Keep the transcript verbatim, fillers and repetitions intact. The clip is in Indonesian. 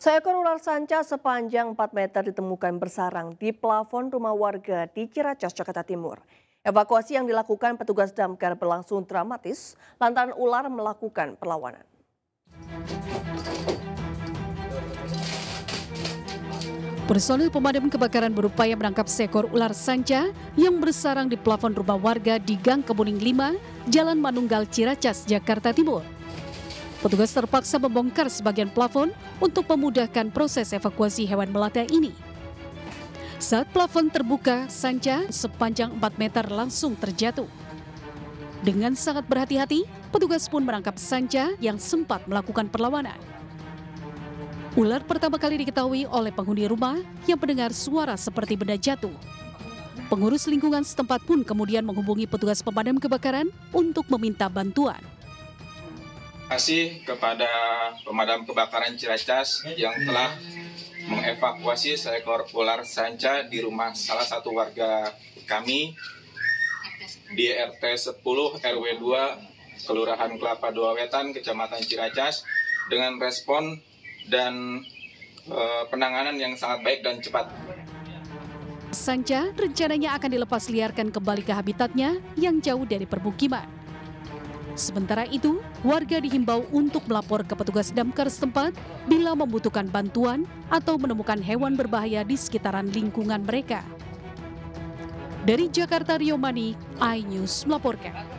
Seekor ular sanca sepanjang empat meter ditemukan bersarang di plafon rumah warga di Ciracas, Jakarta Timur. Evakuasi yang dilakukan petugas damkar berlangsung dramatis lantaran ular melakukan perlawanan. Personil pemadam kebakaran berupaya menangkap seekor ular sanca yang bersarang di plafon rumah warga di Gang Kemuning lima, Jalan Manunggal, Ciracas, Jakarta Timur. Petugas terpaksa membongkar sebagian plafon untuk memudahkan proses evakuasi hewan melata ini. Saat plafon terbuka, sanca sepanjang empat meter langsung terjatuh. Dengan sangat berhati-hati, petugas pun menangkap sanca yang sempat melakukan perlawanan. Ular pertama kali diketahui oleh penghuni rumah yang mendengar suara seperti benda jatuh. Pengurus lingkungan setempat pun kemudian menghubungi petugas pemadam kebakaran untuk meminta bantuan. Terima kasih kepada pemadam kebakaran Ciracas yang telah mengevakuasi seekor ular sanca di rumah salah satu warga kami di R T sepuluh R W dua Kelurahan Kelapa Dua Wetan, Kecamatan Ciracas dengan respon dan e, penanganan yang sangat baik dan cepat. Sanca rencananya akan dilepas liarkan kembali ke habitatnya yang jauh dari permukiman. Sementara itu, warga dihimbau untuk melapor ke petugas damkar setempat bila membutuhkan bantuan atau menemukan hewan berbahaya di sekitaran lingkungan mereka. Dari Jakarta, Rio Mani, iNews melaporkan.